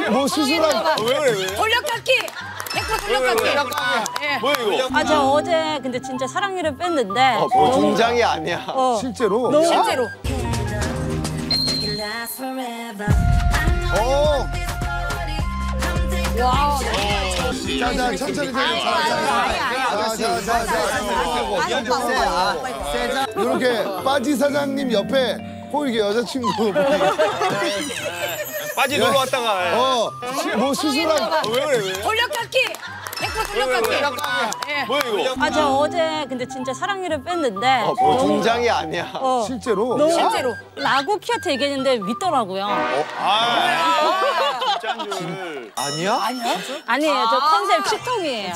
뭐 수술한 왜 그래 왜? 돌려깎기. 100% 돌려깎기. 뭐야 이거? 아, 저 어제 근데 진짜 사랑니를 뺐는데. 뭐 중장이 아니야. 실제로? 너무 실제로. 와. 자, 천천히 자. 이렇게 빠지 사장님 옆에 꼭 이렇게 여자친구 빠지 놀러 왔다가. 뭐 수술한 왜 그래 왜? 돌려깎기. 100% 돌려깎기. 뭐야 이거? 아, 저 어제 근데 진짜 사랑니를 뺐는데. 뭐 중장이 아니야. 실제로? 너무 실제로. 라고 키한테 얘기했는데 믿더라고요. 진짜인 줄. 아니야? 아니에요, 저 컨셉 치통이에요.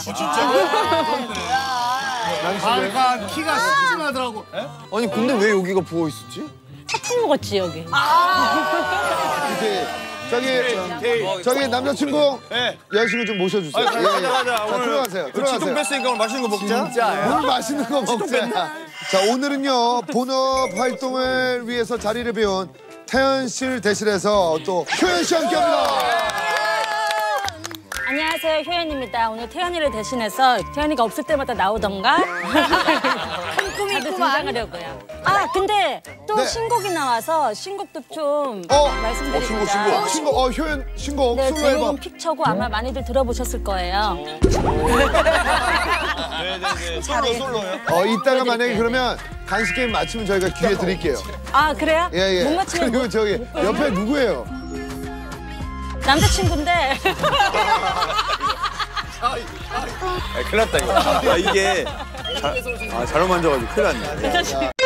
아까 키가 스티마더라고. 아니 근데 왜 여기가 부어 있었지? 사탕 먹었지, 여기. 이렇게 저기 남자친구 네. 여자친구 좀 모셔주세요. 가자. 자, 들어가세요. 치통 들어가세요. 뺐으니까 오늘 맛있는 거 먹자. 뭘 맛있는 거 먹자. 자, 오늘은요 본업 활동을 위해서 자리를 비운 태연 씨를 대신해서 또 효연 씨 함께합니다. 안녕하세요, 효연입니다. 오늘 태연이를 대신해서 태연이가 없을 때마다 나오던가 꿈이 자주 있구만. 등장하려고요. 아, 근데 또 네. 신곡이 나와서 신곡도 좀 말씀드리고자. 신곡 효연 신곡 네, 솔로 앨범. 제목은 픽처고 아마 많이들 들어보셨을 거예요. 네네네. 솔로요. 이따가 만약에 그러면 간식 게임 맞추면 저희가 기회 드릴게요. 아, 그래요? 예. 못 맞추면 그리고 저기 옆에 누구예요? 남자친구인데. 큰일 났다 이거. 이게 잘못 만져가지고 큰일 났네.